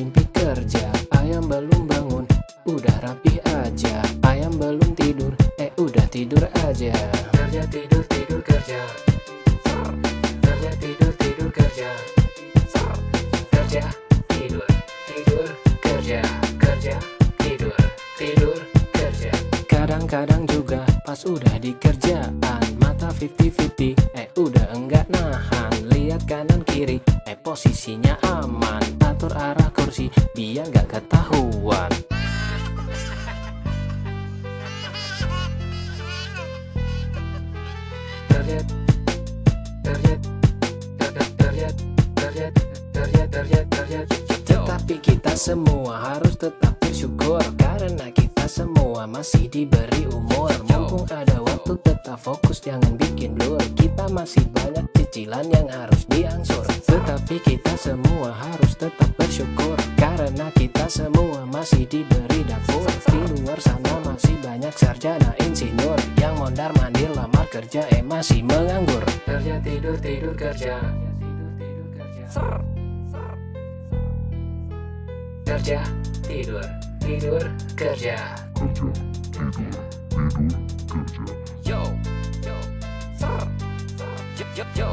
mimpi kerja. Ayam belum bangun, udah rapih aja. Ayam belum tidur, udah tidur aja. Kerja tidur tidur kerja. Kerja tidur tidur kerja. Kerja tidur tidur kerja. Kerja tidur tidur kerja. Kadang-kadang juga pas udah di kerjaan, mata 50-50, udah enggak nahan. Lihat kanan kiri, posisinya aman. Atur arah kursi biar gak ketahuan. Tetapi kita semua harus tetap bersyukur, karena kita semua masih diberi umur. Mumpung ada waktu tetap fokus, jangan bikin blur. Kita masih banyak cicilan yang harus diangsur. Tetapi kita semua harus tetap bersyukur, karena kita semua masih diberi dapur. Di luar sana masih banyak sarjana insinyur yang mondar mandir lamar kerja, masih menganggur. Kerja tidur tidur kerja. Kerja tidur tidur kerja. Yo yo yo yo yo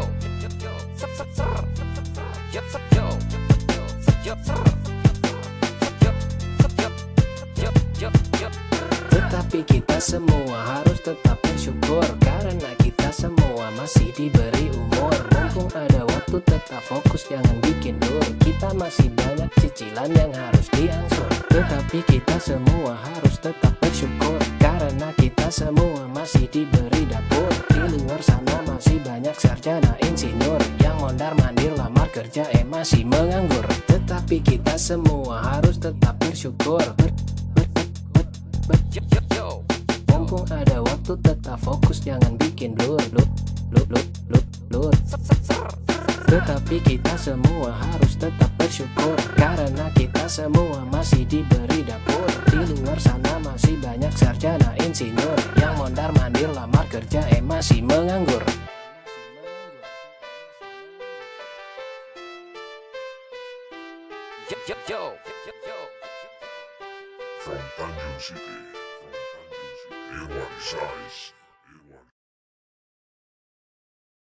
Tetapi kita semua harus tetap bersyukur, karena kita semua masih diberi umur. Mumpung ada waktu tetap fokus, jangan bikin lur. Kita masih banyak cicilan yang harus diangsur. Tetapi kita semua harus tetap bersyukur, karena kita semua masih diberi dapur. Di luar sana masih banyak sarjana insinyur yang mondar mandir lamar kerja, masih menganggur. Tetapi kita semua harus tetap bersyukur. Mumpung ada waktu tetap fokus, jangan bikin blur. Tetapi kita semua harus tetap bersyukur, karena kita semua masih diberi dapur. Di luar sana masih banyak sarjana insinyur yang mondar mandir lamar kerja, masih menganggur. From Tanjung City, AY Size.